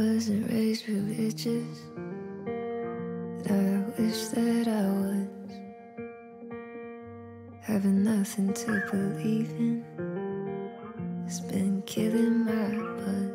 wasn't raised religious, but I wish that I was. Having nothing to believe in has been killing my buzz.